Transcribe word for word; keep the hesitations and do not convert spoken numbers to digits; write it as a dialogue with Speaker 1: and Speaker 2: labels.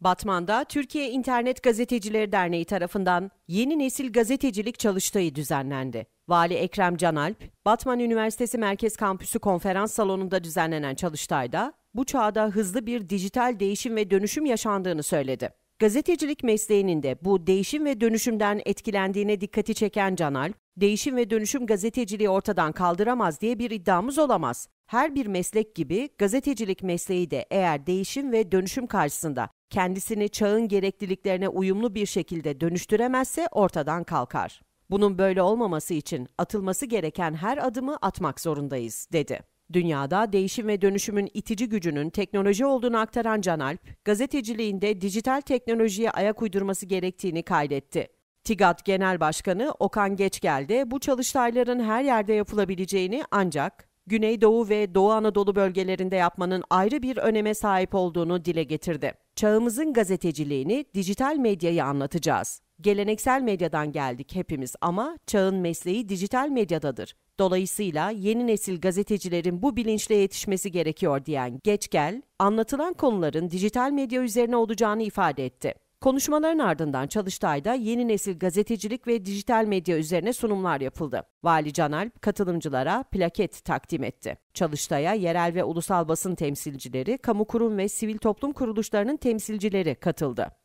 Speaker 1: Batman'da Türkiye İnternet Gazetecileri Derneği tarafından Yeni Nesil Gazetecilik Çalıştayı düzenlendi. Vali Ekrem Canalp, Batman Üniversitesi Merkez Kampüsü Konferans Salonu'nda düzenlenen çalıştayda bu çağda hızlı bir dijital değişim ve dönüşüm yaşandığını söyledi. Gazetecilik mesleğinin de bu değişim ve dönüşümden etkilendiğine dikkati çeken Canalp, değişim ve dönüşüm gazeteciliği ortadan kaldıramaz diye bir iddiamız olamaz. Her bir meslek gibi gazetecilik mesleği de eğer değişim ve dönüşüm karşısında kendisini çağın gerekliliklerine uyumlu bir şekilde dönüştüremezse ortadan kalkar. Bunun böyle olmaması için atılması gereken her adımı atmak zorundayız, dedi. Dünyada değişim ve dönüşümün itici gücünün teknoloji olduğunu aktaran Canalp, gazeteciliğinde dijital teknolojiye ayak uydurması gerektiğini kaydetti. TİGAD Genel Başkanı Okan Geçgel de bu çalıştayların her yerde yapılabileceğini ancak Güneydoğu ve Doğu Anadolu bölgelerinde yapmanın ayrı bir öneme sahip olduğunu dile getirdi. Çağımızın gazeteciliğini, dijital medyayı anlatacağız. Geleneksel medyadan geldik hepimiz ama çağın mesleği dijital medyadadır. Dolayısıyla yeni nesil gazetecilerin bu bilinçle yetişmesi gerekiyor diyen Geçgel, anlatılan konuların dijital medya üzerine olacağını ifade etti. Konuşmaların ardından çalıştayda yeni nesil gazetecilik ve dijital medya üzerine sunumlar yapıldı. Vali Canalp katılımcılara plaket takdim etti. Çalıştaya yerel ve ulusal basın temsilcileri, kamu kurum ve sivil toplum kuruluşlarının temsilcileri katıldı.